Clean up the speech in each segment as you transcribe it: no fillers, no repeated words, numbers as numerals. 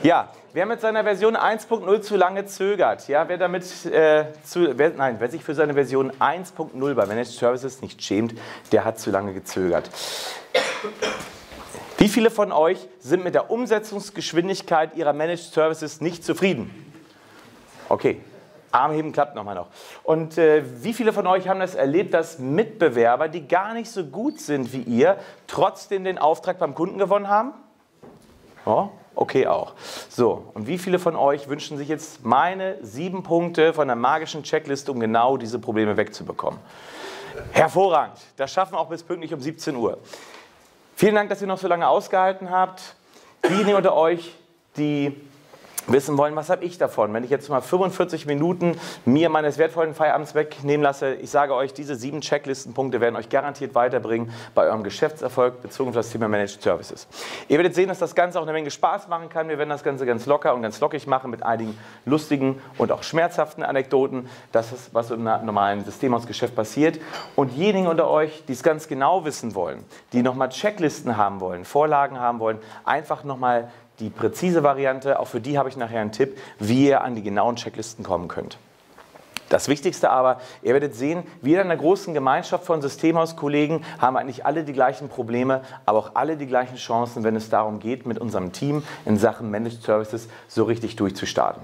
Ja, wer mit seiner Version 1.0 zu lange zögert, ja, wer sich für seine Version 1.0 bei Managed Services nicht schämt, der hat zu lange gezögert. Wie viele von euch sind mit der Umsetzungsgeschwindigkeit ihrer Managed Services nicht zufrieden? Okay, Armheben klappt nochmal noch. Und wie viele von euch haben das erlebt, dass Mitbewerber, die gar nicht so gut sind wie ihr, trotzdem den Auftrag beim Kunden gewonnen haben? Oh, okay auch. So, und wie viele von euch wünschen sich jetzt meine 7 Punkte von der magischen Checkliste, um genau diese Probleme wegzubekommen? Hervorragend, das schaffen wir auch bis pünktlich um 17 Uhr. Vielen Dank, dass ihr noch so lange ausgehalten habt. Diejenigen unter euch, die wissen wollen, was habe ich davon, wenn ich jetzt mal 45 Minuten mir meines wertvollen Feierabends wegnehmen lasse. Ich sage euch, diese 7 Checklistenpunkte werden euch garantiert weiterbringen bei eurem Geschäftserfolg bezogen auf das Thema Managed Services. Ihr werdet sehen, dass das Ganze auch eine Menge Spaß machen kann. Wir werden das Ganze ganz locker und ganz lockig machen mit einigen lustigen und auch schmerzhaften Anekdoten. Das ist, was im normalen Systemhausgeschäft passiert. Und diejenigen unter euch, die es ganz genau wissen wollen, die nochmal Checklisten haben wollen, Vorlagen haben wollen, einfach nochmal die präzise Variante, auch für die habe ich nachher einen Tipp, wie ihr an die genauen Checklisten kommen könnt. Das Wichtigste aber, ihr werdet sehen, wir in einer großen Gemeinschaft von Systemhauskollegen haben eigentlich alle die gleichen Probleme, aber auch alle die gleichen Chancen, wenn es darum geht, mit unserem Team in Sachen Managed Services so richtig durchzustarten.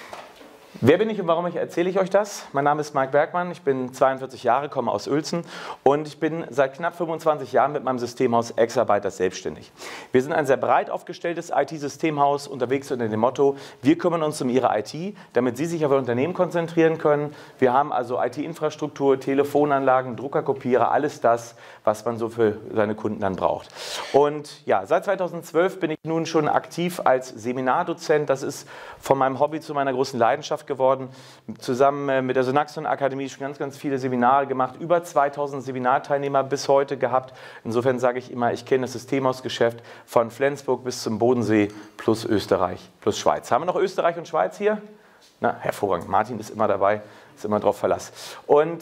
Wer bin ich und warum erzähle ich euch das? Mein Name ist Mike Bergmann, ich bin 42 Jahre, komme aus Uelzen und ich bin seit knapp 25 Jahren mit meinem Systemhaus Exabyters selbstständig. Wir sind ein sehr breit aufgestelltes IT-Systemhaus unterwegs unter dem Motto, wir kümmern uns um Ihre IT, damit Sie sich auf Ihr Unternehmen konzentrieren können. Wir haben also IT-Infrastruktur, Telefonanlagen, Druckerkopierer, alles das, was man so für seine Kunden dann braucht. Und ja, seit 2012 bin ich nun schon aktiv als Seminardozent. Das ist von meinem Hobby zu meiner großen Leidenschaft geworden. Zusammen mit der Synaxion Akademie schon ganz viele Seminare gemacht, über 2000 Seminarteilnehmer bis heute gehabt. Insofern sage ich immer, ich kenne das Systemhausgeschäft von Flensburg bis zum Bodensee plus Österreich plus Schweiz. Haben wir noch Österreich und Schweiz hier? Na, hervorragend. Martin ist immer dabei. Ist immer drauf Verlass. Und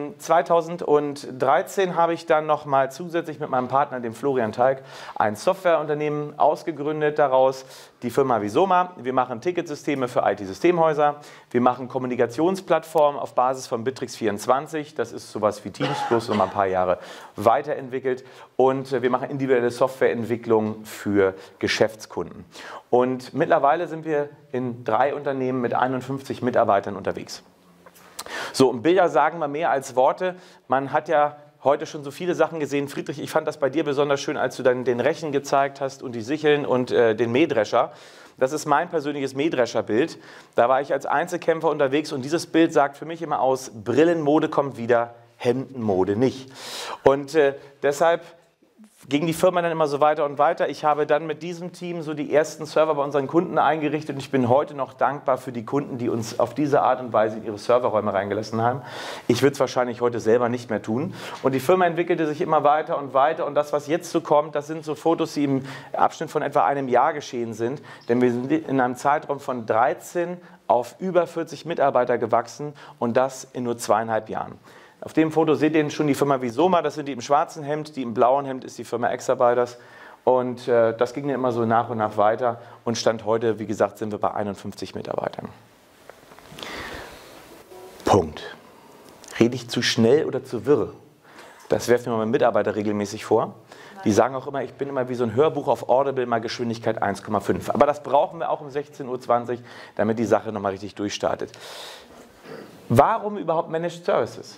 2013 habe ich dann nochmal zusätzlich mit meinem Partner, dem Florian Talk, ein Softwareunternehmen ausgegründet daraus, die Firma Visoma. Wir machen Ticketsysteme für IT-Systemhäuser. Wir machen Kommunikationsplattformen auf Basis von Bittrex 24. Das ist sowas wie Teams, bloß um ein paar Jahre weiterentwickelt. Und wir machen individuelle Softwareentwicklung für Geschäftskunden. Und mittlerweile sind wir in 3 Unternehmen mit 51 Mitarbeitern unterwegs. So, und Bilder sagen mal mehr als Worte. Man hat ja heute schon so viele Sachen gesehen. Friedrich, ich fand das bei dir besonders schön, als du dann den Rechen gezeigt hast und die Sicheln und den Mähdrescher. Das ist mein persönliches Mähdrescherbild. Da war ich als Einzelkämpfer unterwegs und dieses Bild sagt für mich immer aus, Brillenmode kommt wieder, Hemdenmode nicht. Und deshalb ging die Firma dann immer so weiter und weiter. Ich habe dann mit diesem Team so die ersten Server bei unseren Kunden eingerichtet und ich bin heute noch dankbar für die Kunden, die uns auf diese Art und Weise in ihre Serverräume reingelassen haben. Ich würde es wahrscheinlich heute selber nicht mehr tun. Und die Firma entwickelte sich immer weiter und weiter und das, was jetzt so kommt, das sind so Fotos, die im Abschnitt von etwa einem Jahr geschehen sind. Denn wir sind in einem Zeitraum von 13 auf über 40 Mitarbeiter gewachsen und das in nur 2,5 Jahren. Auf dem Foto seht ihr schon die Firma Visoma, das sind die im schwarzen Hemd, die im blauen Hemd ist die Firma Exabyters und das ging dann immer so nach und nach weiter und Stand heute, wie gesagt, sind wir bei 51 Mitarbeitern. Punkt. Rede ich zu schnell oder zu wirr? Das werfen mir meine Mitarbeiter regelmäßig vor. Die sagen auch immer, ich bin immer wie so ein Hörbuch auf Audible, mal Geschwindigkeit 1,5. Aber das brauchen wir auch um 16:20 Uhr, damit die Sache nochmal richtig durchstartet. Warum überhaupt Managed Services?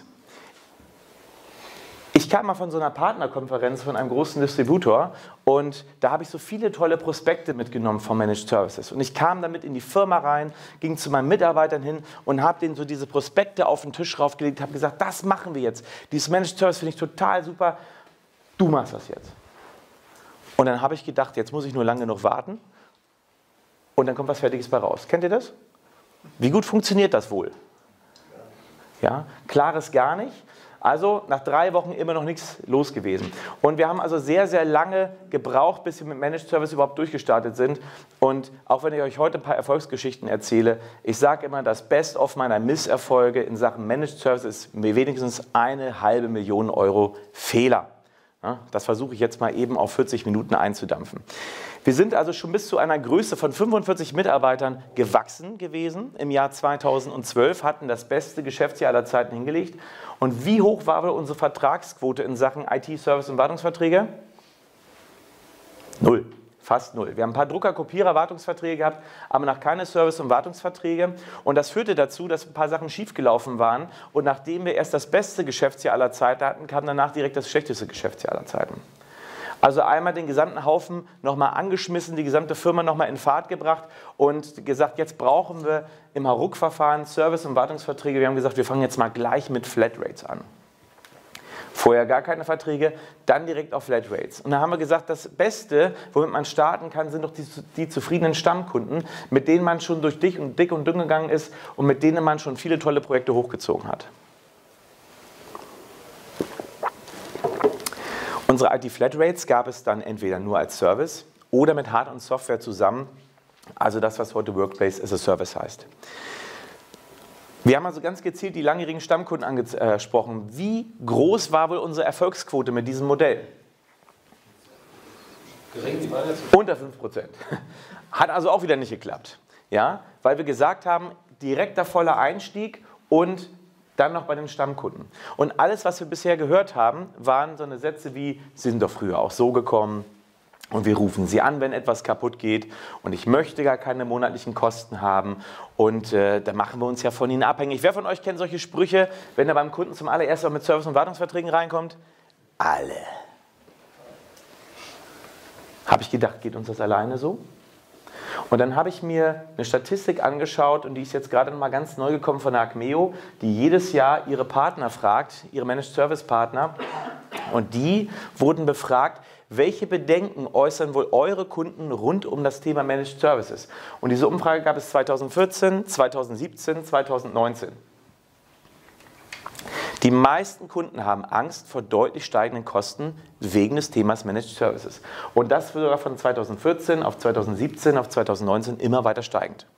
Ich kam mal von so einer Partnerkonferenz von einem großen Distributor und da habe ich so viele tolle Prospekte mitgenommen von Managed Services. Und ich kam damit in die Firma rein, ging zu meinen Mitarbeitern hin und habe denen so diese Prospekte auf den Tisch raufgelegt, habe gesagt, das machen wir jetzt. Dieses Managed Service finde ich total super, du machst das jetzt. Und dann habe ich gedacht, jetzt muss ich nur lange genug warten und dann kommt was Fertiges bei raus. Kennt ihr das? Wie gut funktioniert das wohl? Ja, klares gar nicht. Also nach 3 Wochen immer noch nichts los gewesen. Und wir haben also sehr, sehr lange gebraucht, bis wir mit Managed Service überhaupt durchgestartet sind. Und auch wenn ich euch heute ein paar Erfolgsgeschichten erzähle, ich sage immer, das Best-of meiner Misserfolge in Sachen Managed Service ist wenigstens 1,5 Millionen Euro Fehler. Ja, das versuche ich jetzt mal eben auf 40 Minuten einzudampfen. Wir sind also schon bis zu einer Größe von 45 Mitarbeitern gewachsen gewesen. Im Jahr 2012 hatten das beste Geschäftsjahr aller Zeiten hingelegt. Und wie hoch war wohl unsere Vertragsquote in Sachen IT-Service und Wartungsverträge? 0. Fast 0. Wir haben ein paar Drucker-Kopierer-Wartungsverträge gehabt, aber noch keine Service- und Wartungsverträge. Und das führte dazu, dass ein paar Sachen schiefgelaufen waren. Und nachdem wir erst das beste Geschäftsjahr aller Zeiten hatten, kam danach direkt das schlechteste Geschäftsjahr aller Zeiten. Also einmal den gesamten Haufen nochmal angeschmissen, die gesamte Firma nochmal in Fahrt gebracht und gesagt, jetzt brauchen wir im Hauruck-Verfahren Service- und Wartungsverträge. Wir haben gesagt, wir fangen jetzt mal gleich mit Flatrates an. Vorher gar keine Verträge, dann direkt auf Flatrates. Und da haben wir gesagt, das Beste, womit man starten kann, sind doch die zufriedenen Stammkunden, mit denen man schon durch dick und dünn gegangen ist und mit denen man schon viele tolle Projekte hochgezogen hat. Unsere IT-Flatrates gab es dann entweder nur als Service oder mit Hard- und Software zusammen, also das, was heute Workplace as a Service heißt. Wir haben also ganz gezielt die langjährigen Stammkunden angesprochen. Wie groß war wohl unsere Erfolgsquote mit diesem Modell? Gering, die waren jetzt unter 5%. Hat also auch wieder nicht geklappt. Ja? Weil wir gesagt haben, direkter voller Einstieg und dann noch bei den Stammkunden. Und alles, was wir bisher gehört haben, waren so eine Sätze wie, Sie sind doch früher auch so gekommen. Und wir rufen Sie an, wenn etwas kaputt geht und ich möchte gar keine monatlichen Kosten haben und da machen wir uns ja von Ihnen abhängig. Wer von euch kennt solche Sprüche, wenn er beim Kunden zum allerersten Mal mit Service- und Wartungsverträgen reinkommt? Alle. Habe ich gedacht, geht uns das alleine so? Und dann habe ich mir eine Statistik angeschaut und die ist jetzt gerade noch mal ganz neu gekommen von der Acmeo, die jedes Jahr ihre Partner fragt, ihre Managed Service Partner, und die wurden befragt, welche Bedenken äußern wohl eure Kunden rund um das Thema Managed Services? Und diese Umfrage gab es 2014, 2017, 2019. Die meisten Kunden haben Angst vor deutlich steigenden Kosten wegen des Themas Managed Services. Und das wird sogar von 2014 auf 2017 auf 2019 immer weiter steigend.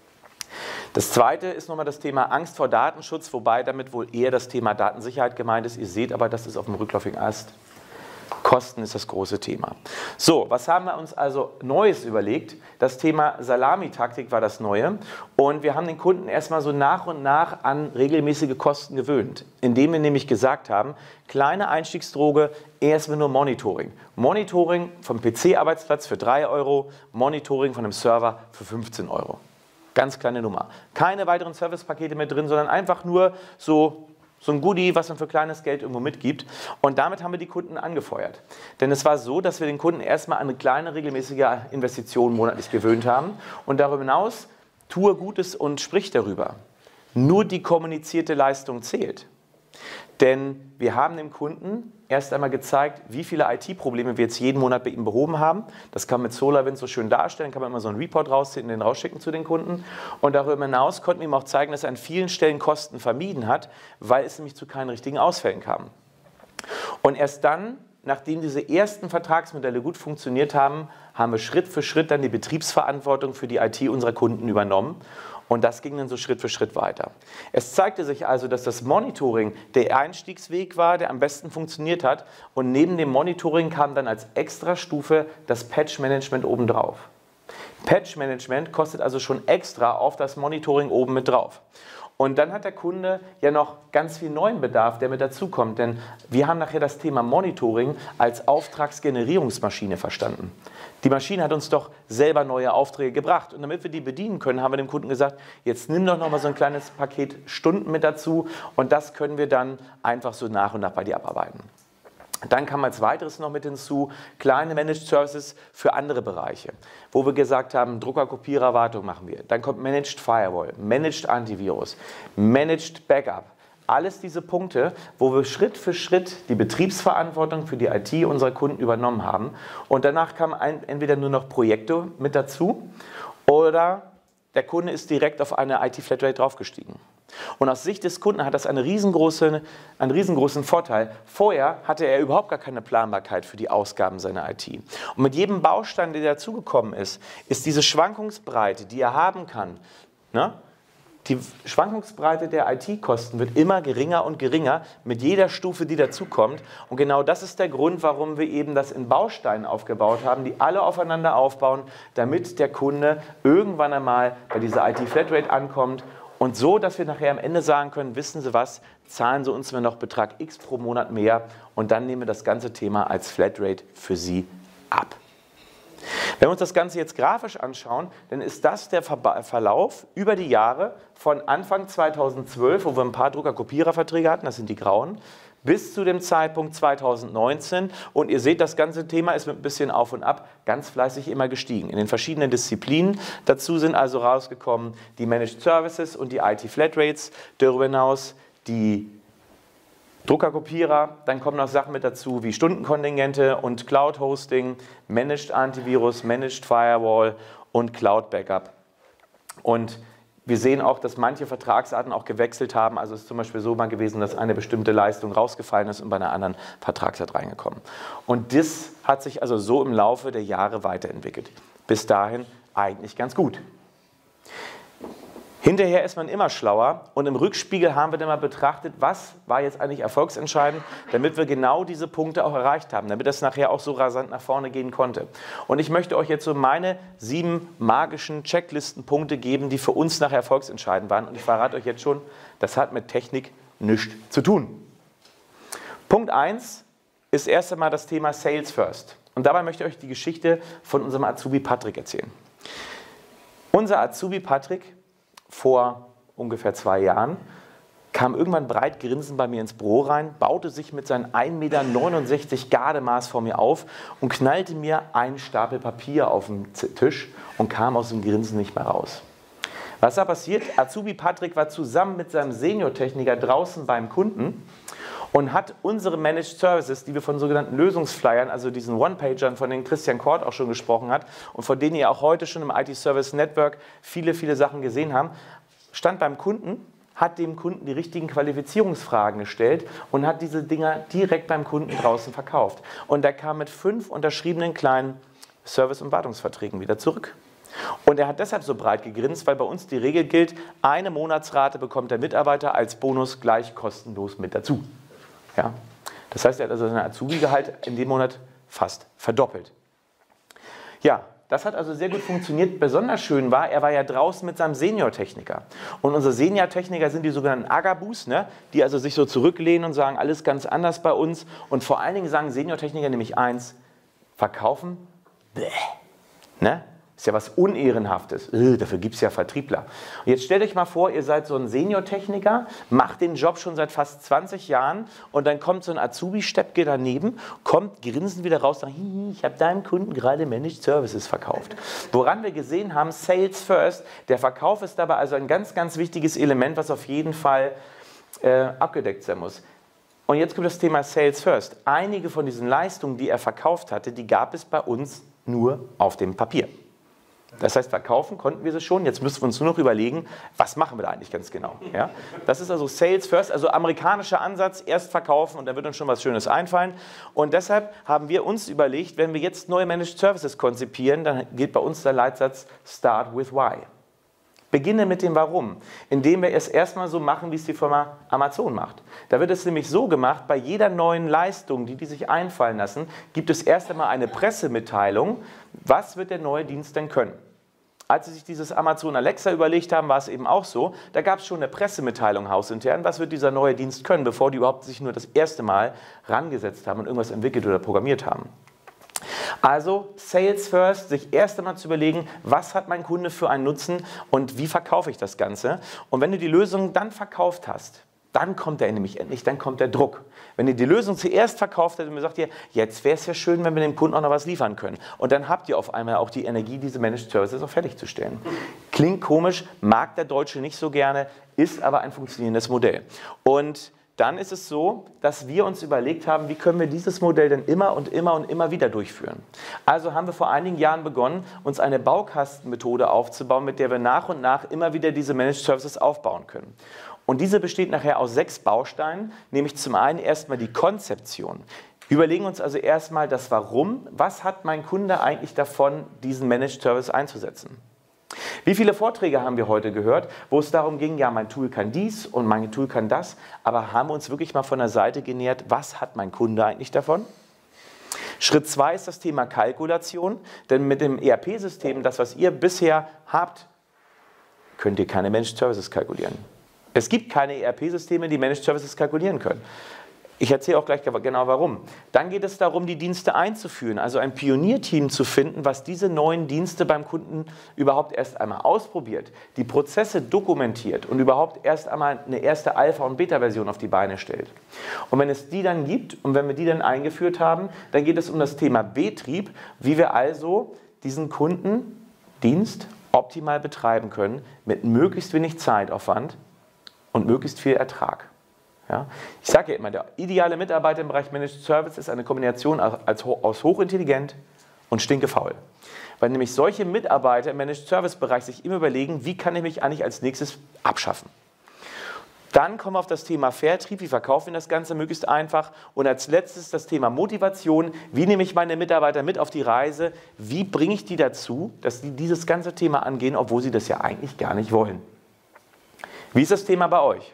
Das zweite ist nochmal das Thema Angst vor Datenschutz, wobei damit wohl eher das Thema Datensicherheit gemeint ist. Ihr seht aber, das ist auf dem rückläufigen Ast. Kosten ist das große Thema. So, was haben wir uns also Neues überlegt? Das Thema Salamitaktik war das Neue und wir haben den Kunden erstmal so nach und nach an regelmäßige Kosten gewöhnt, indem wir nämlich gesagt haben, kleine Einstiegsdroge, erstmal nur Monitoring. Monitoring vom PC-Arbeitsplatz für 3 €, Monitoring von einem Server für 15 €. Ganz kleine Nummer. Keine weiteren Servicepakete mehr drin, sondern einfach nur so ein Goodie, was man für kleines Geld irgendwo mitgibt. Und damit haben wir die Kunden angefeuert. Denn es war so, dass wir den Kunden erstmal an eine kleine regelmäßige Investition monatlich gewöhnt haben. Und darüber hinaus, tue Gutes und sprich darüber. Nur die kommunizierte Leistung zählt. Denn wir haben dem Kunden erst einmal gezeigt, wie viele IT-Probleme wir jetzt jeden Monat bei ihm behoben haben. Das kann man mit SolarWinds so schön darstellen, kann man immer so einen Report rausziehen und den rausschicken zu den Kunden. Und darüber hinaus konnten wir ihm auch zeigen, dass er an vielen Stellen Kosten vermieden hat, weil es nämlich zu keinen richtigen Ausfällen kam. Und erst dann, nachdem diese ersten Vertragsmodelle gut funktioniert haben, haben wir Schritt für Schritt dann die Betriebsverantwortung für die IT unserer Kunden übernommen. Und das ging dann so Schritt für Schritt weiter. Es zeigte sich also, dass das Monitoring der Einstiegsweg war, der am besten funktioniert hat. Und neben dem Monitoring kam dann als Extrastufe das Patch-Management obendrauf. Patch-Management kostet also schon extra auf das Monitoring oben mit drauf. Und dann hat der Kunde ja noch ganz viel neuen Bedarf, der mit dazukommt. Denn wir haben nachher das Thema Monitoring als Auftragsgenerierungsmaschine verstanden. Die Maschine hat uns doch selber neue Aufträge gebracht. Und damit wir die bedienen können, haben wir dem Kunden gesagt, jetzt nimm doch noch mal so ein kleines Paket Stunden mit dazu. Und das können wir dann einfach so nach und nach bei dir abarbeiten. Dann kam als weiteres noch mit hinzu kleine Managed Services für andere Bereiche, wo wir gesagt haben, Drucker, Kopierer, Wartung machen wir. Dann kommt Managed Firewall, Managed Antivirus, Managed Backup. Alles diese Punkte, wo wir Schritt für Schritt die Betriebsverantwortung für die IT unserer Kunden übernommen haben. Und danach kamen entweder nur noch Projekte mit dazu oder der Kunde ist direkt auf eine IT-Flatrate draufgestiegen. Und aus Sicht des Kunden hat das einen riesengroßen Vorteil. Vorher hatte er überhaupt gar keine Planbarkeit für die Ausgaben seiner IT. Und mit jedem Baustein, der dazugekommen ist, ist diese Schwankungsbreite, die er haben kann, ne, Die Schwankungsbreite der IT-Kosten wird immer geringer und geringer mit jeder Stufe, die dazukommt. Und genau das ist der Grund, warum wir eben das in Bausteinen aufgebaut haben, die alle aufeinander aufbauen, damit der Kunde irgendwann einmal bei dieser IT-Flatrate ankommt. Und so, dass wir nachher am Ende sagen können, wissen Sie was, zahlen Sie uns nur noch Betrag X pro Monat mehr und dann nehmen wir das ganze Thema als Flatrate für Sie ab. Wenn wir uns das Ganze jetzt grafisch anschauen, dann ist das der Verlauf über die Jahre von Anfang 2012, wo wir ein paar Drucker-Kopierer-Verträge hatten, das sind die grauen, bis zu dem Zeitpunkt 2019. Und ihr seht, das ganze Thema ist mit ein bisschen auf und ab ganz fleißig immer gestiegen. In den verschiedenen Disziplinen. Dazu sind also rausgekommen die Managed Services und die IT-Flatrates. Darüber hinaus die Druckerkopierer, dann kommen noch Sachen mit dazu wie Stundenkontingente und Cloud-Hosting, Managed Antivirus, Managed Firewall und Cloud-Backup. Und wir sehen auch, dass manche Vertragsarten auch gewechselt haben. Also es ist zum Beispiel so mal gewesen, dass eine bestimmte Leistung rausgefallen ist und bei einer anderen Vertragsart reingekommen. Und das hat sich also so im Laufe der Jahre weiterentwickelt. Bis dahin eigentlich ganz gut. Hinterher ist man immer schlauer und im Rückspiegel haben wir dann mal betrachtet, was war jetzt eigentlich erfolgsentscheidend, damit wir genau diese Punkte auch erreicht haben, damit das nachher auch so rasant nach vorne gehen konnte. Und ich möchte euch jetzt so meine 7 magischen Checklistenpunkte geben, die für uns nachher erfolgsentscheidend waren. Und ich verrate euch jetzt schon, das hat mit Technik nichts zu tun. Punkt 1 ist erst einmal das Thema Sales First. Und dabei möchte ich euch die Geschichte von unserem Azubi Patrick erzählen. Unser Azubi Patrick vor ungefähr 2 Jahren, kam irgendwann breit grinsend bei mir ins Büro rein, baute sich mit seinen 1,69 Meter Gardemaß vor mir auf und knallte mir einen Stapel Papier auf den Tisch und kam aus dem Grinsen nicht mehr raus. Was da passiert? Azubi Patrick war zusammen mit seinem Seniortechniker draußen beim Kunden und hat unsere Managed Services, die wir von sogenannten Lösungsflyern, also diesen One-Pagern, von denen Christian Kort auch schon gesprochen hat und von denen ihr auch heute schon im IT-Service Network viele, viele Sachen gesehen habt, stand beim Kunden, hat dem Kunden die richtigen Qualifizierungsfragen gestellt und hat diese Dinger direkt beim Kunden draußen verkauft. Und er kam mit 5 unterschriebenen kleinen Service- und Wartungsverträgen wieder zurück. Und er hat deshalb so breit gegrinst, weil bei uns die Regel gilt, eine Monatsrate bekommt der Mitarbeiter als Bonus gleich kostenlos mit dazu. Ja? Das heißt, er hat also sein Azubi-Gehalt in dem Monat fast verdoppelt. Ja, das hat also sehr gut funktioniert. Besonders schön war, er war ja draußen mit seinem Seniortechniker. Und unsere Seniortechniker sind die sogenannten Agabus, ne? Die also sich so zurücklehnen und sagen, alles ganz anders bei uns. Und vor allen Dingen sagen Seniortechniker nämlich eins, verkaufen, bäh, ne? Ist ja was Unehrenhaftes. Dafür gibt es ja Vertriebler. Und jetzt stellt euch mal vor, ihr seid so ein Seniortechniker, macht den Job schon seit fast 20 Jahren und dann kommt so ein Azubi-Steppke daneben, kommt grinsend wieder raus und sagt, ich habe deinem Kunden gerade Managed Services verkauft. Woran wir gesehen haben, Sales First, der Verkauf ist dabei also ein ganz, ganz wichtiges Element, was auf jeden Fall abgedeckt sein muss. Und jetzt kommt das Thema Sales First. Einige von diesen Leistungen, die er verkauft hatte, die gab es bei uns nur auf dem Papier. Das heißt, verkaufen konnten wir sie schon, jetzt müssen wir uns nur noch überlegen, was machen wir da eigentlich ganz genau. Ja? Das ist also Sales First, also amerikanischer Ansatz, erst verkaufen und da wird uns schon was Schönes einfallen. Und deshalb haben wir uns überlegt, wenn wir jetzt neue Managed Services konzipieren, dann gilt bei uns der Leitsatz Start with Why. Beginne mit dem Warum, indem wir es erstmal so machen, wie es die Firma Amazon macht. Da wird es nämlich so gemacht, bei jeder neuen Leistung, die sich einfallen lassen, gibt es erst einmal eine Pressemitteilung, was wird der neue Dienst denn können. Als sie sich dieses Amazon Alexa überlegt haben, war es eben auch so, da gab es schon eine Pressemitteilung hausintern, was wird dieser neue Dienst können, bevor die überhaupt sich nur das erste Mal rangesetzt haben und irgendwas entwickelt oder programmiert haben. Also Sales First, sich erst einmal zu überlegen, was hat mein Kunde für einen Nutzen und wie verkaufe ich das Ganze. Und wenn du die Lösung dann verkauft hast, dann kommt er nämlich endlich, dann kommt der Druck. Wenn ihr die Lösung zuerst verkauft habt und mir sagt ihr, jetzt wäre es ja schön, wenn wir dem Kunden auch noch was liefern können. Und dann habt ihr auf einmal auch die Energie, diese Managed Services auch fertigzustellen. Klingt komisch, mag der Deutsche nicht so gerne, ist aber ein funktionierendes Modell. Und dann ist es so, dass wir uns überlegt haben, wie können wir dieses Modell denn immer und immer und immer wieder durchführen. Also haben wir vor einigen Jahren begonnen, uns eine Baukastenmethode aufzubauen, mit der wir nach und nach immer wieder diese Managed Services aufbauen können. Und diese besteht nachher aus 6 Bausteinen, nämlich zum einen erstmal die Konzeption. Wir überlegen uns also erstmal das Warum, was hat mein Kunde eigentlich davon, diesen Managed Service einzusetzen. Wie viele Vorträge haben wir heute gehört, wo es darum ging, ja, mein Tool kann dies und mein Tool kann das, aber haben wir uns wirklich mal von der Seite genähert, was hat mein Kunde eigentlich davon? Schritt 2 ist das Thema Kalkulation, denn mit dem ERP-System, das was ihr bisher habt, könnt ihr keine Managed Services kalkulieren. Es gibt keine ERP-Systeme, die Managed Services kalkulieren können. Ich erzähle auch gleich genau warum. Dann geht es darum, die Dienste einzuführen, also ein Pionierteam zu finden, was diese neuen Dienste beim Kunden überhaupt erst einmal ausprobiert, die Prozesse dokumentiert und überhaupt erst einmal eine erste Alpha- und Beta-Version auf die Beine stellt. Und wenn es die dann gibt und wenn wir die dann eingeführt haben, dann geht es um das Thema Betrieb, wie wir also diesen Kundendienst optimal betreiben können, mit möglichst wenig Zeitaufwand und möglichst viel Ertrag. Ja? Ich sage ja immer, der ideale Mitarbeiter im Bereich Managed Service ist eine Kombination aus hochintelligent und stinkefaul. Weil nämlich solche Mitarbeiter im Managed Service Bereich sich immer überlegen, wie kann ich mich eigentlich als nächstes abschaffen. Dann kommen wir auf das Thema Vertrieb, wie verkaufen wir das Ganze möglichst einfach. Und als letztes das Thema Motivation, wie nehme ich meine Mitarbeiter mit auf die Reise, wie bringe ich die dazu, dass sie dieses ganze Thema angehen, obwohl sie das ja eigentlich gar nicht wollen. Wie ist das Thema bei euch?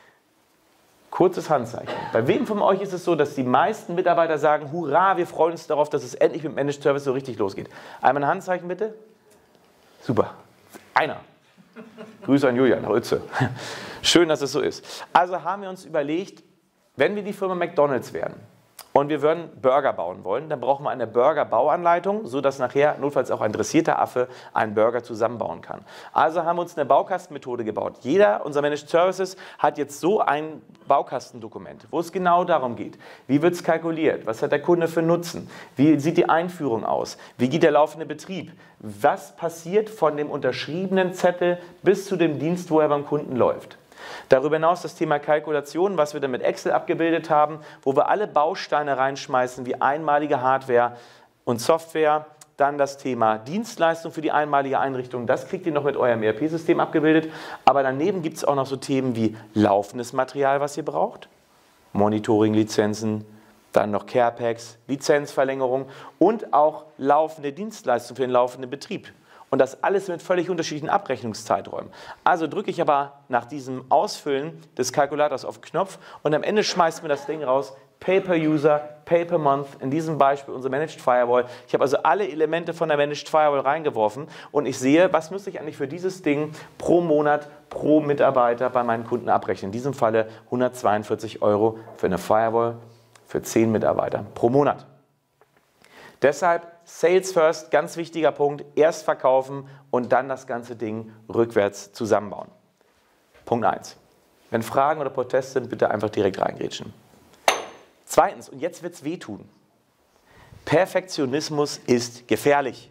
Kurzes Handzeichen. Bei wem von euch ist es so, dass die meisten Mitarbeiter sagen, hurra, wir freuen uns darauf, dass es endlich mit Managed Service so richtig losgeht? Einmal ein Handzeichen bitte. Super. Einer. Grüße an Julian, Rütze. Schön, dass es so ist. Also haben wir uns überlegt, wenn wir die Firma McDonald's wären und wir würden Burger bauen wollen, dann brauchen wir eine Burger-Bauanleitung, sodass nachher notfalls auch ein dressierter Affe einen Burger zusammenbauen kann. Also haben wir uns eine Baukastenmethode gebaut. Jeder unserer Managed Services hat jetzt so ein Baukastendokument, wo es genau darum geht, wie wird es kalkuliert, was hat der Kunde für Nutzen, wie sieht die Einführung aus, wie geht der laufende Betrieb, was passiert von dem unterschriebenen Zettel bis zu dem Dienst, wo er beim Kunden läuft. Darüber hinaus das Thema Kalkulation, was wir dann mit Excel abgebildet haben, wo wir alle Bausteine reinschmeißen, wie einmalige Hardware und Software. Dann das Thema Dienstleistung für die einmalige Einrichtung, das kriegt ihr noch mit eurem ERP-System abgebildet. Aber daneben gibt es auch noch so Themen wie laufendes Material, was ihr braucht, Monitoring-Lizenzen, dann noch Care-Packs, Lizenzverlängerung und auch laufende Dienstleistung für den laufenden Betrieb. Und das alles mit völlig unterschiedlichen Abrechnungszeiträumen. Also drücke ich aber nach diesem Ausfüllen des Kalkulators auf Knopf und am Ende schmeißt mir das Ding raus, Pay per User, Pay per Month, in diesem Beispiel unsere Managed Firewall. Ich habe also alle Elemente von der Managed Firewall reingeworfen und ich sehe, was müsste ich eigentlich für dieses Ding pro Monat, pro Mitarbeiter bei meinen Kunden abrechnen. In diesem Falle 142 € für eine Firewall für 10 Mitarbeiter pro Monat. Deshalb Sales First, ganz wichtiger Punkt, erst verkaufen und dann das ganze Ding rückwärts zusammenbauen. Punkt 1. Wenn Fragen oder Proteste sind, bitte einfach direkt reingrätschen. Zweitens, und jetzt wird es wehtun, Perfektionismus ist gefährlich.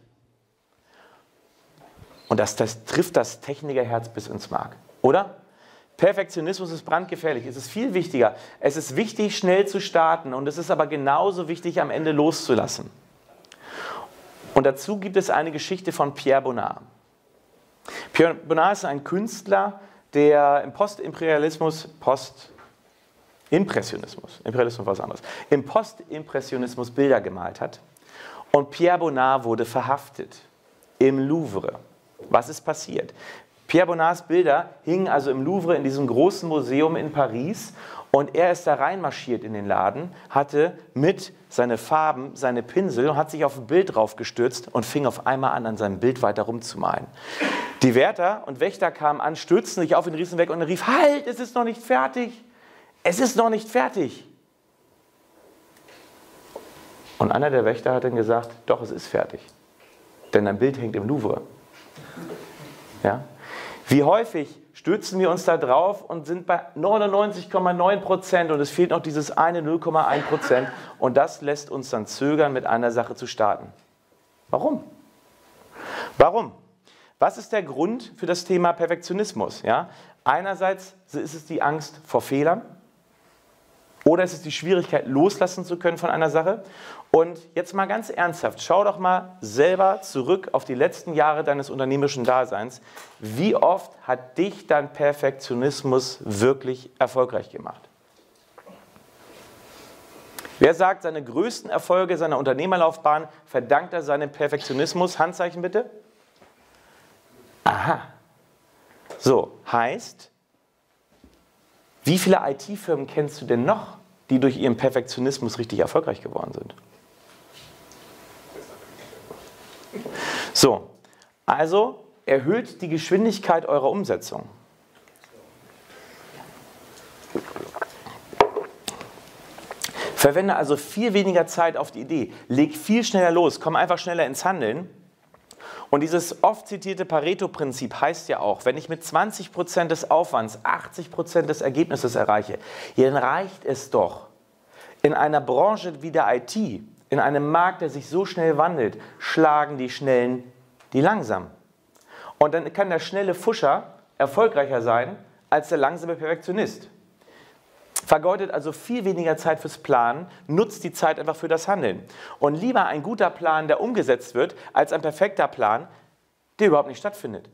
Und das trifft das Technikerherz bis ins Mark, oder? Perfektionismus ist brandgefährlich. Es ist viel wichtiger. Es ist wichtig, schnell zu starten und es ist aber genauso wichtig, am Ende loszulassen. Und dazu gibt es eine Geschichte von Pierre Bonnard. Pierre Bonnard ist ein Künstler, der im Postimpressionismus war was anderes, im Postimpressionismus Bilder gemalt hat. Und Pierre Bonnard wurde verhaftet im Louvre. Was ist passiert? Pierre Bonnards Bilder hingen also im Louvre, in diesem großen Museum in Paris. Und er ist da reinmarschiert in den Laden, hatte mit seine Farben, seine Pinsel und hat sich auf ein Bild drauf gestürzt und fing auf einmal an seinem Bild weiter rumzumalen. Die Wärter und Wächter kamen an, stürzten sich auf ihn, riefen weg und er rief, halt, es ist noch nicht fertig, es ist noch nicht fertig. Und einer der Wächter hat dann gesagt, doch, es ist fertig, denn dein Bild hängt im Louvre. Ja? Wie häufig stürzen wir uns da drauf und sind bei 99,9% und es fehlt noch dieses eine 0,1% und das lässt uns dann zögern, mit einer Sache zu starten. Warum? Warum? Was ist der Grund für das Thema Perfektionismus? Ja? Einerseits ist es die Angst vor Fehlern oder ist es die Schwierigkeit, loslassen zu können von einer Sache. Und jetzt mal ganz ernsthaft, schau doch mal selber zurück auf die letzten Jahre deines unternehmerischen Daseins. Wie oft hat dich dein Perfektionismus wirklich erfolgreich gemacht? Wer sagt, seine größten Erfolge seiner Unternehmerlaufbahn verdankt er seinem Perfektionismus? Handzeichen bitte. Aha. So, heißt, wie viele IT-Firmen kennst du denn noch, die durch ihren Perfektionismus richtig erfolgreich geworden sind? So, also erhöht die Geschwindigkeit eurer Umsetzung. Verwende also viel weniger Zeit auf die Idee. Leg viel schneller los, komm einfach schneller ins Handeln. Und dieses oft zitierte Pareto-Prinzip heißt ja auch, wenn ich mit 20% des Aufwands 80% des Ergebnisses erreiche, dann reicht es doch. In einer Branche wie der IT, in einem Markt, der sich so schnell wandelt, schlagen die Schnellen die Langsamen. Und dann kann der schnelle Pfuscher erfolgreicher sein als der langsame Perfektionist. Vergeudet also viel weniger Zeit fürs Planen, nutzt die Zeit einfach für das Handeln. Und lieber ein guter Plan, der umgesetzt wird, als ein perfekter Plan, der überhaupt nicht stattfindet.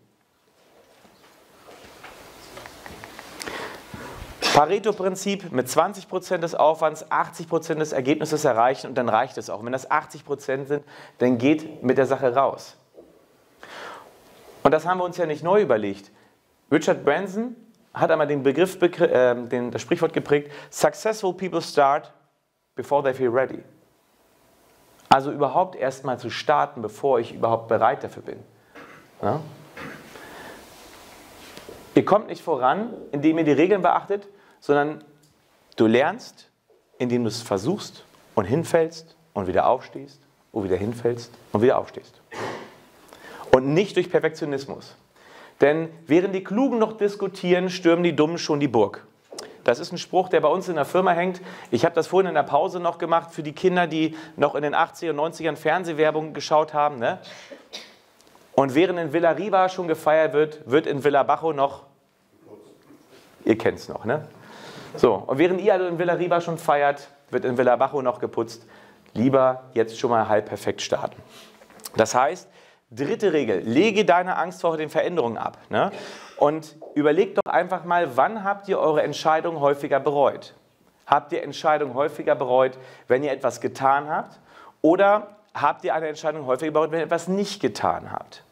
Pareto-Prinzip mit 20% des Aufwands, 80% des Ergebnisses erreichen und dann reicht es auch. Und wenn das 80% sind, dann geht mit der Sache raus. Und das haben wir uns ja nicht neu überlegt. Richard Branson hat einmal den Begriff, das Sprichwort geprägt, Successful people start before they feel ready. Also überhaupt erst mal zu starten, bevor ich überhaupt bereit dafür bin. Ja? Ihr kommt nicht voran, indem ihr die Regeln beachtet, sondern du lernst, indem du es versuchst und hinfällst und wieder aufstehst und wieder hinfällst und wieder aufstehst. Und nicht durch Perfektionismus. Denn während die Klugen noch diskutieren, stürmen die Dummen schon die Burg. Das ist ein Spruch, der bei uns in der Firma hängt. Ich habe das vorhin in der Pause noch gemacht für die Kinder, die noch in den 80er und 90ern Fernsehwerbung geschaut haben. Ne? Und während in Villa Riva schon gefeiert wird, wird in Villa Bajo noch, ihr kennt es noch, ne? So, und während ihr also in Villa Riva schon feiert, wird in Villa Bajo noch geputzt. Lieber jetzt schon mal halb perfekt starten. Das heißt, dritte Regel, lege deine Angst vor den Veränderungen ab. Ne? Und überlegt doch einfach mal, wann habt ihr eure Entscheidung häufiger bereut? Habt ihr Entscheidungen häufiger bereut, wenn ihr etwas getan habt? Oder habt ihr eine Entscheidung häufiger bereut, wenn ihr etwas nicht getan habt?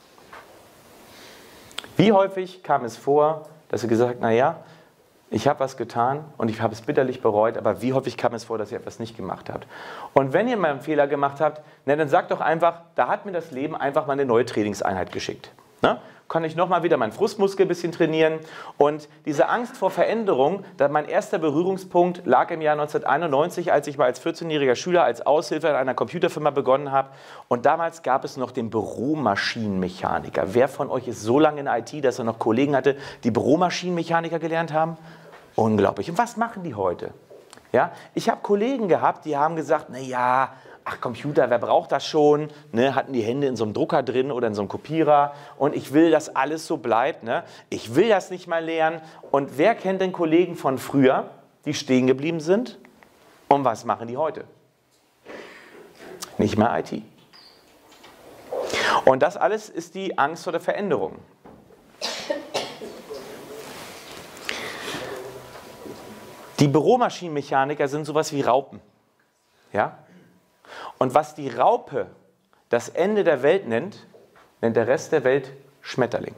Wie häufig kam es vor, dass ihr gesagt habt, naja, ich habe was getan und ich habe es bitterlich bereut, aber wie häufig kam es vor, dass ihr etwas nicht gemacht habt? Und wenn ihr mal einen Fehler gemacht habt, dann sagt doch einfach, da hat mir das Leben einfach mal eine neue Trainingseinheit geschickt. Ne? Kann ich nochmal wieder meinen Frustmuskel ein bisschen trainieren. Und diese Angst vor Veränderung, mein erster Berührungspunkt lag im Jahr 1991, als ich mal als 14-jähriger Schüler als Aushilfe in einer Computerfirma begonnen habe. Und damals gab es noch den Büromaschinenmechaniker. Wer von euch ist so lange in IT, dass er noch Kollegen hatte, die Büromaschinenmechaniker gelernt haben? Unglaublich. Und was machen die heute? Ja, ich habe Kollegen gehabt, die haben gesagt, naja, ach Computer, wer braucht das schon? Ne, hatten die Hände in so einem Drucker drin oder in so einem Kopierer und ich will, dass alles so bleibt. Ne? Ich will das nicht mal lernen. Und wer kennt denn Kollegen von früher, die stehen geblieben sind? Und was machen die heute? Nicht mehr IT. Und das alles ist die Angst vor der Veränderung. Die Büromaschinenmechaniker sind sowas wie Raupen. Ja? Und was die Raupe das Ende der Welt nennt, nennt der Rest der Welt Schmetterling.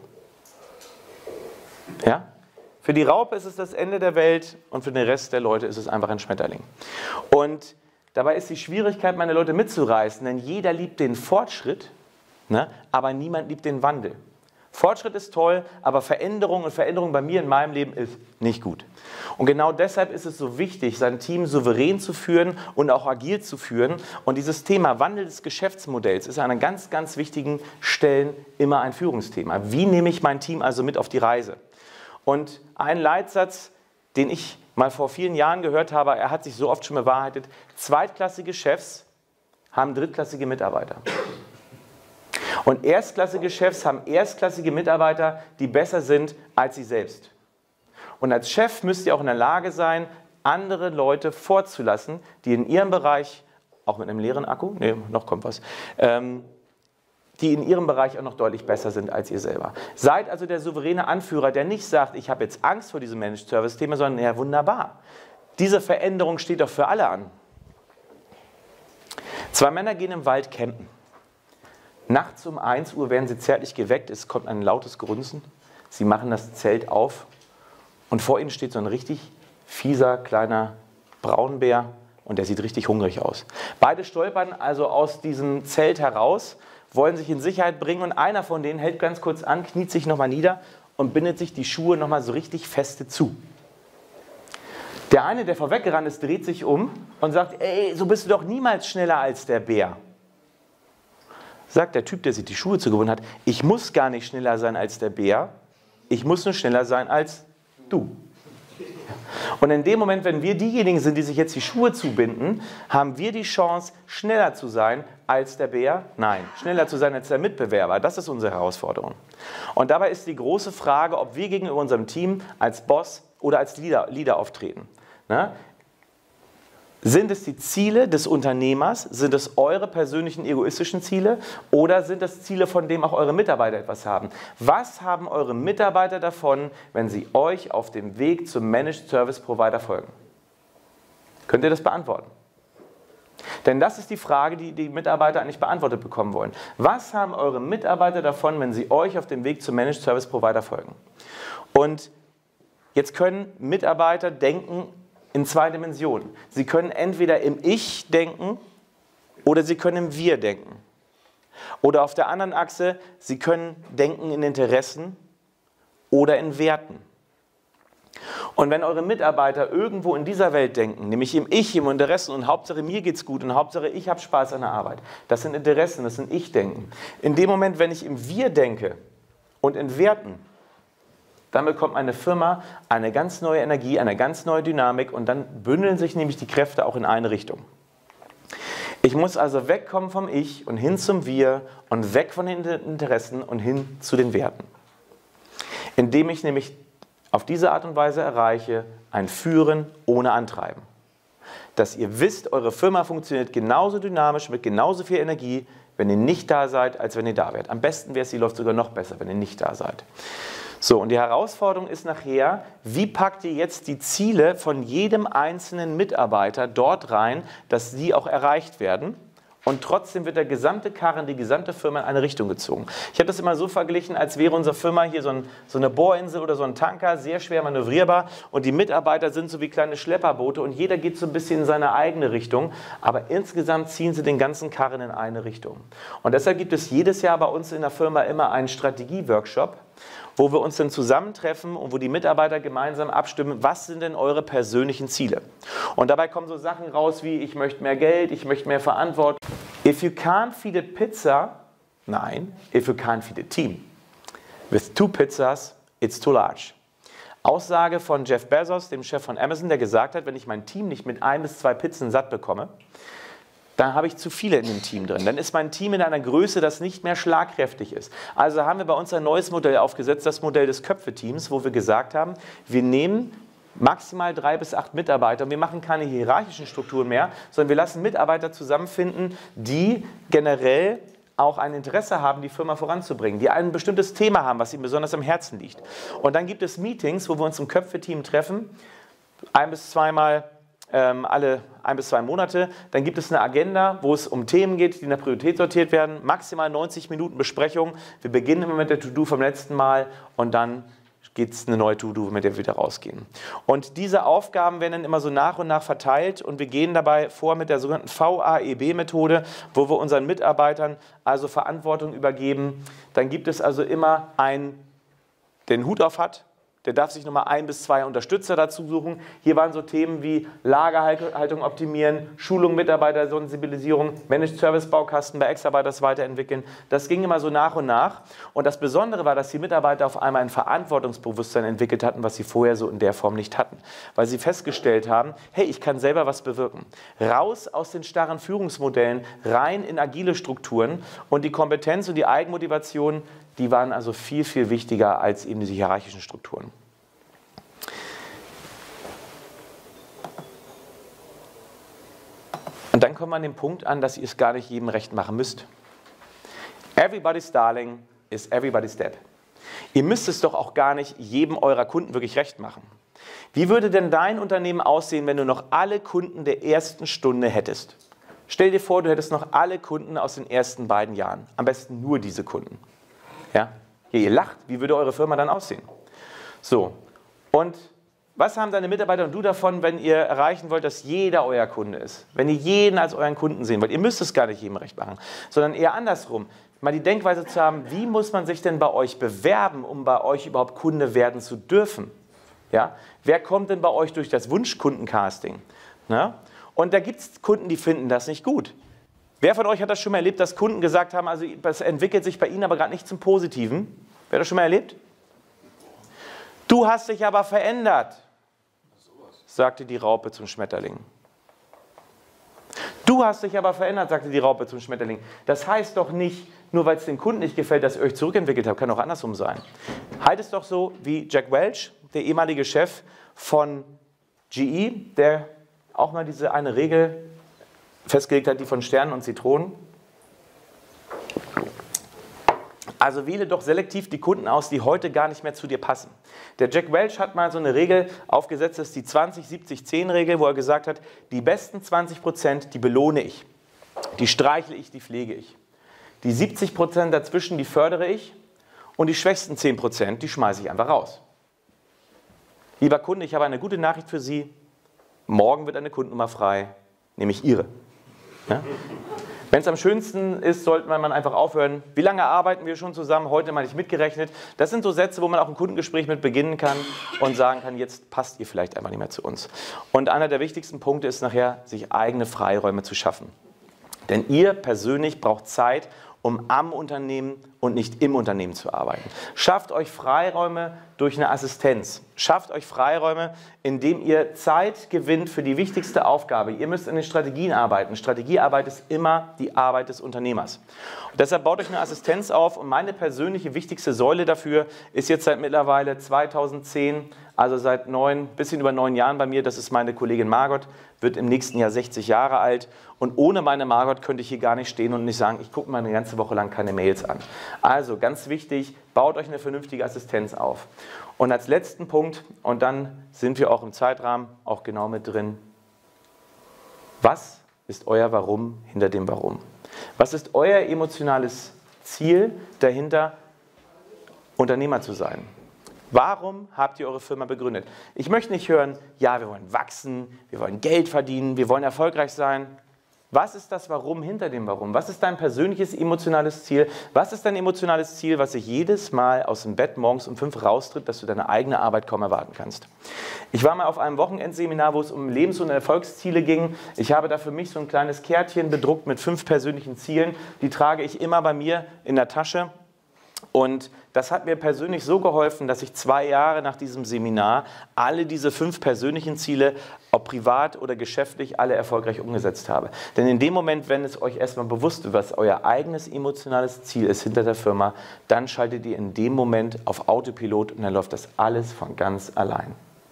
Ja? Für die Raupe ist es das Ende der Welt und für den Rest der Leute ist es einfach ein Schmetterling. Und dabei ist die Schwierigkeit, meine Leute mitzureißen, denn jeder liebt den Fortschritt, ne? Aber niemand liebt den Wandel. Fortschritt ist toll, aber Veränderung und Veränderung bei mir in meinem Leben ist nicht gut. Und genau deshalb ist es so wichtig, sein Team souverän zu führen und auch agil zu führen. Und dieses Thema Wandel des Geschäftsmodells ist an einer ganz, ganz wichtigen Stelle immer ein Führungsthema. Wie nehme ich mein Team also mit auf die Reise? Und ein Leitsatz, den ich mal vor vielen Jahren gehört habe, er hat sich so oft schon bewahrheitet: Zweitklassige Chefs haben drittklassige Mitarbeiter. Und erstklassige Chefs haben erstklassige Mitarbeiter, die besser sind als sie selbst. Und als Chef müsst ihr auch in der Lage sein, andere Leute vorzulassen, die in ihrem Bereich, auch mit einem leeren Akku, nee, noch kommt was, die in ihrem Bereich auch noch deutlich besser sind als ihr selber. Seid also der souveräne Anführer, der nicht sagt, ich habe jetzt Angst vor diesem Managed Service Thema, sondern ja, wunderbar. Diese Veränderung steht doch für alle an. Zwei Männer gehen im Wald campen. Nachts um 1 Uhr werden sie zärtlich geweckt, es kommt ein lautes Grunzen. Sie machen das Zelt auf und vor ihnen steht so ein richtig fieser, kleiner Braunbär und der sieht richtig hungrig aus. Beide stolpern also aus diesem Zelt heraus, wollen sich in Sicherheit bringen und einer von denen hält ganz kurz an, kniet sich nochmal nieder und bindet sich die Schuhe nochmal so richtig feste zu. Der eine, der vorweggerannt ist, dreht sich um und sagt, ey, so bist du doch niemals schneller als der Bär. Sagt der Typ, der sich die Schuhe zugebunden hat, ich muss gar nicht schneller sein als der Bär, ich muss nur schneller sein als du. Und in dem Moment, wenn wir diejenigen sind, die sich jetzt die Schuhe zubinden, haben wir die Chance, schneller zu sein als der Bär? Nein, schneller zu sein als der Mitbewerber. Das ist unsere Herausforderung. Und dabei ist die große Frage, ob wir gegenüber unserem Team als Boss oder als Leader auftreten. Ne? Sind es die Ziele des Unternehmers? Sind es eure persönlichen egoistischen Ziele? Oder sind es Ziele, von denen auch eure Mitarbeiter etwas haben? Was haben eure Mitarbeiter davon, wenn sie euch auf dem Weg zum Managed Service Provider folgen? Könnt ihr das beantworten? Denn das ist die Frage, die die Mitarbeiter eigentlich beantwortet bekommen wollen. Was haben eure Mitarbeiter davon, wenn sie euch auf dem Weg zum Managed Service Provider folgen? Und jetzt können Mitarbeiter denken in zwei Dimensionen. Sie können entweder im Ich denken oder sie können im Wir denken. Oder auf der anderen Achse, sie können denken in Interessen oder in Werten. Und wenn eure Mitarbeiter irgendwo in dieser Welt denken, nämlich im Ich, im Interessen und Hauptsache mir geht's gut und Hauptsache ich habe Spaß an der Arbeit, das sind Interessen, das sind Ich-Denken. In dem Moment, wenn ich im Wir denke und in Werten, dann bekommt meine Firma eine ganz neue Energie, eine ganz neue Dynamik und dann bündeln sich nämlich die Kräfte auch in eine Richtung. Ich muss also wegkommen vom Ich und hin zum Wir und weg von den Interessen und hin zu den Werten. Indem ich nämlich auf diese Art und Weise erreiche, ein Führen ohne Antreiben. Dass ihr wisst, eure Firma funktioniert genauso dynamisch, mit genauso viel Energie, wenn ihr nicht da seid, als wenn ihr da wärt. Am besten wäre es, sie läuft sogar noch besser, wenn ihr nicht da seid. So, und die Herausforderung ist nachher, wie packt ihr jetzt die Ziele von jedem einzelnen Mitarbeiter dort rein, dass sie auch erreicht werden? Und trotzdem wird der gesamte Karren, die gesamte Firma in eine Richtung gezogen. Ich habe das immer so verglichen, als wäre unsere Firma hier so eine Bohrinsel oder so ein Tanker, sehr schwer manövrierbar. Und die Mitarbeiter sind so wie kleine Schlepperboote und jeder geht so ein bisschen in seine eigene Richtung. Aber insgesamt ziehen sie den ganzen Karren in eine Richtung. Und deshalb gibt es jedes Jahr bei uns in der Firma immer einen Strategie-Workshop, wo wir uns dann zusammentreffen und wo die Mitarbeiter gemeinsam abstimmen, was sind denn eure persönlichen Ziele. Und dabei kommen so Sachen raus wie, ich möchte mehr Geld, ich möchte mehr Verantwortung. If you can't feed a pizza, nein, if you can't feed a team. With 2 pizzas, it's too large. Aussage von Jeff Bezos, dem Chef von Amazon, der gesagt hat, wenn ich mein Team nicht mit 1 bis 2 Pizzen satt bekomme, dann habe ich zu viele in dem Team drin. Dann ist mein Team in einer Größe, das nicht mehr schlagkräftig ist. Also haben wir bei uns ein neues Modell aufgesetzt, das Modell des Köpfe-Teams, wo wir gesagt haben, wir nehmen maximal 3 bis 8 Mitarbeiter und wir machen keine hierarchischen Strukturen mehr, sondern wir lassen Mitarbeiter zusammenfinden, die generell auch ein Interesse haben, die Firma voranzubringen, die ein bestimmtes Thema haben, was ihnen besonders am Herzen liegt. Und dann gibt es Meetings, wo wir uns im Köpfe-Team treffen, 1 bis 2 Mal alle 1 bis 2 Monate. Dann gibt es eine Agenda, wo es um Themen geht, die in der Priorität sortiert werden. Maximal 90 Minuten Besprechung. Wir beginnen immer mit der To-Do vom letzten Mal und dann geht es eine neue To-Do, mit der wir wieder rausgehen. Und diese Aufgaben werden dann immer so nach und nach verteilt und wir gehen dabei vor mit der sogenannten VAEB-Methode, wo wir unseren Mitarbeitern also Verantwortung übergeben. Dann gibt es also immer einen, der den Hut auf hat. Der darf sich nochmal 1 bis 2 Unterstützer dazu suchen. Hier waren so Themen wie Lagerhaltung optimieren, Schulung, Mitarbeitersensibilisierung, Managed Service Baukasten bei Ex-Arbeiters weiterentwickeln. Das ging immer so nach und nach. Und das Besondere war, dass die Mitarbeiter auf einmal ein Verantwortungsbewusstsein entwickelt hatten, was sie vorher so in der Form nicht hatten. Weil sie festgestellt haben, hey, ich kann selber was bewirken. Raus aus den starren Führungsmodellen, rein in agile Strukturen und die Kompetenz und die Eigenmotivation, die waren also viel, viel wichtiger als eben diese hierarchischen Strukturen. Und dann kommt man an den Punkt an, dass ihr es gar nicht jedem recht machen müsst. Everybody's darling is everybody's dead. Ihr müsst es doch auch gar nicht jedem eurer Kunden wirklich recht machen. Wie würde denn dein Unternehmen aussehen, wenn du noch alle Kunden der ersten Stunde hättest? Stell dir vor, du hättest noch alle Kunden aus den ersten beiden Jahren. Am besten nur diese Kunden. Ja? Ihr lacht, wie würde eure Firma dann aussehen? So, und was haben deine Mitarbeiter und du davon, wenn ihr erreichen wollt, dass jeder euer Kunde ist? Wenn ihr jeden als euren Kunden sehen wollt? Ihr müsst es gar nicht jedem recht machen, sondern eher andersrum. Mal die Denkweise zu haben, wie muss man sich denn bei euch bewerben, um bei euch überhaupt Kunde werden zu dürfen? Ja? Wer kommt denn bei euch durch das Wunschkundencasting? Na? Und da gibt es Kunden, die finden das nicht gut. Wer von euch hat das schon mal erlebt, dass Kunden gesagt haben, also das entwickelt sich bei ihnen aber gerade nicht zum Positiven? Wer hat das schon mal erlebt? Du hast dich aber verändert, sagte die Raupe zum Schmetterling. Du hast dich aber verändert, sagte die Raupe zum Schmetterling. Das heißt doch nicht, nur weil es dem Kunden nicht gefällt, dass ihr euch zurückentwickelt habt, kann auch andersrum sein. Halt es doch so wie Jack Welch, der ehemalige Chef von GE, der auch mal diese eine Regel festgelegt hat, die von Sternen und Zitronen. Also wähle doch selektiv die Kunden aus, die heute gar nicht mehr zu dir passen. Der Jack Welch hat mal so eine Regel aufgesetzt, das ist die 20-70-10-Regel, wo er gesagt hat, die besten 20%, die belohne ich, die streichle ich, die pflege ich. Die 70% dazwischen, die fördere ich und die schwächsten 10%, die schmeiße ich einfach raus. Lieber Kunde, ich habe eine gute Nachricht für Sie. Morgen wird eine Kundennummer frei, nämlich Ihre. Ja? Wenn es am schönsten ist, sollte man einfach aufhören. Wie lange arbeiten wir schon zusammen? Heute mal nicht mitgerechnet. Das sind so Sätze, wo man auch ein Kundengespräch mit beginnen kann und sagen kann, jetzt passt ihr vielleicht einfach nicht mehr zu uns. Und einer der wichtigsten Punkte ist nachher, sich eigene Freiräume zu schaffen. Denn ihr persönlich braucht Zeit, um am Unternehmen und nicht im Unternehmen zu arbeiten. Schafft euch Freiräume durch eine Assistenz. Schafft euch Freiräume, indem ihr Zeit gewinnt für die wichtigste Aufgabe. Ihr müsst in den Strategien arbeiten. Strategiearbeit ist immer die Arbeit des Unternehmers. Und deshalb baut euch eine Assistenz auf. Und meine persönliche wichtigste Säule dafür ist jetzt seit mittlerweile 2010, also seit bisschen über 9 Jahren bei mir. Das ist meine Kollegin Margot, wird im nächsten Jahr 60 Jahre alt. Und ohne meine Margot könnte ich hier gar nicht stehen und nicht sagen, ich gucke mal eine ganze Woche lang keine Mails an. Also ganz wichtig, baut euch eine vernünftige Assistenz auf. Und als letzten Punkt, und dann sind wir auch im Zeitrahmen auch genau mit drin, was ist euer Warum hinter dem Warum? Was ist euer emotionales Ziel dahinter, Unternehmer zu sein? Warum habt ihr eure Firma begründet? Ich möchte nicht hören, ja, wir wollen wachsen, wir wollen Geld verdienen, wir wollen erfolgreich sein. Was ist das Warum hinter dem Warum? Was ist dein persönliches emotionales Ziel? Was ist dein emotionales Ziel, was sich jedes Mal aus dem Bett morgens um 5 raustritt, dass du deine eigene Arbeit kaum erwarten kannst? Ich war mal auf einem Wochenendseminar, wo es um Lebens- und Erfolgsziele ging. Ich habe da für mich so ein kleines Kärtchen bedruckt mit 5 persönlichen Zielen. Die trage ich immer bei mir in der Tasche. Und das hat mir persönlich so geholfen, dass ich 2 Jahre nach diesem Seminar alle diese 5 persönlichen Ziele, ob privat oder geschäftlich, alle erfolgreich umgesetzt habe. Denn in dem Moment, wenn es euch erstmal bewusst wird, was euer eigenes emotionales Ziel ist hinter der Firma, dann schaltet ihr in dem Moment auf Autopilot und dann läuft das alles von ganz allein.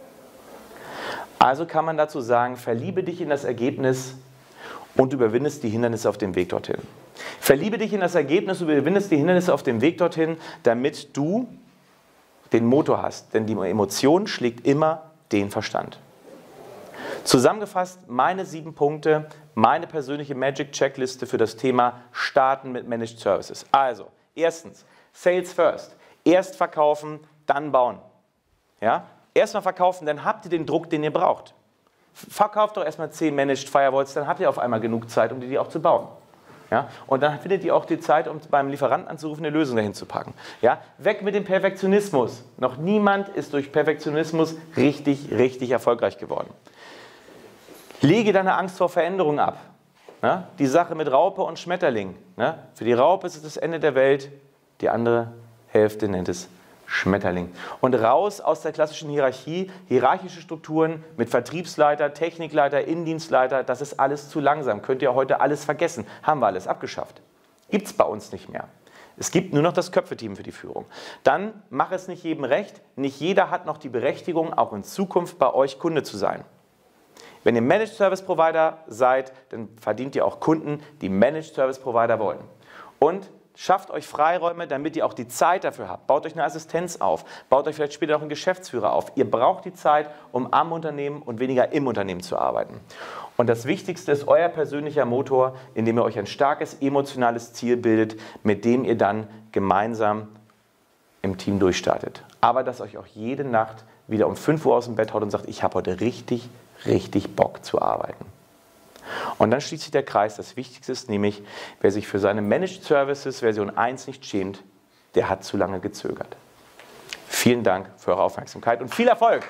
Also kann man dazu sagen, verliebe dich in das Ergebnis und du überwindest die Hindernisse auf dem Weg dorthin. Verliebe dich in das Ergebnis und überwindest die Hindernisse auf dem Weg dorthin, damit du den Motor hast. Denn die Emotion schlägt immer den Verstand. Zusammengefasst meine 7 Punkte, meine persönliche Magic-Checkliste für das Thema Starten mit Managed Services. Also, erstens, Sales first. Erst verkaufen, dann bauen. Ja? Erstmal verkaufen, dann habt ihr den Druck, den ihr braucht. Verkauft doch erstmal 10 Managed Firewalls, dann habt ihr auf einmal genug Zeit, um die auch zu bauen. Ja? Und dann findet ihr auch die Zeit, um beim Lieferanten anzurufen, eine Lösung dahin zu packen. Ja? Weg mit dem Perfektionismus. Noch niemand ist durch Perfektionismus richtig erfolgreich geworden. Lege deine Angst vor Veränderung ab. Ja? Die Sache mit Raupe und Schmetterling. Ja? Für die Raupe ist es das Ende der Welt, die andere Hälfte nennt es Schmetterling. Und raus aus der klassischen Hierarchie, hierarchische Strukturen mit Vertriebsleiter, Technikleiter, Innendienstleiter, das ist alles zu langsam. Könnt ihr heute alles vergessen. Haben wir alles abgeschafft. Gibt es bei uns nicht mehr. Es gibt nur noch das Köpfe-Team für die Führung. Dann mach es nicht jedem recht. Nicht jeder hat noch die Berechtigung, auch in Zukunft bei euch Kunde zu sein. Wenn ihr Managed Service Provider seid, dann verdient ihr auch Kunden, die Managed Service Provider wollen. Und Schafft euch Freiräume, damit ihr auch die Zeit dafür habt. Baut euch eine Assistenz auf. Baut euch vielleicht später auch einen Geschäftsführer auf. Ihr braucht die Zeit, um am Unternehmen und weniger im Unternehmen zu arbeiten. Und das Wichtigste ist euer persönlicher Motor, indem ihr euch ein starkes emotionales Ziel bildet, mit dem ihr dann gemeinsam im Team durchstartet. Aber dass euch auch jede Nacht wieder um 5 Uhr aus dem Bett haut und sagt, ich habe heute richtig, richtig Bock zu arbeiten. Und dann schließt sich der Kreis. Das Wichtigste ist nämlich, wer sich für seine Managed Services Version 1 nicht schämt, der hat zu lange gezögert. Vielen Dank für eure Aufmerksamkeit und viel Erfolg!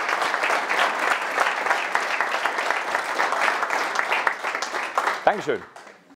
Dankeschön.